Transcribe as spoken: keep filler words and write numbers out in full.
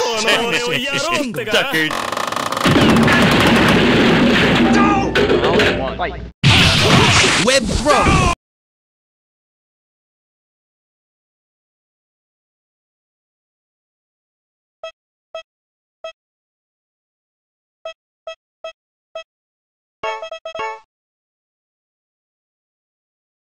の俺をやろうってか。 Web throw.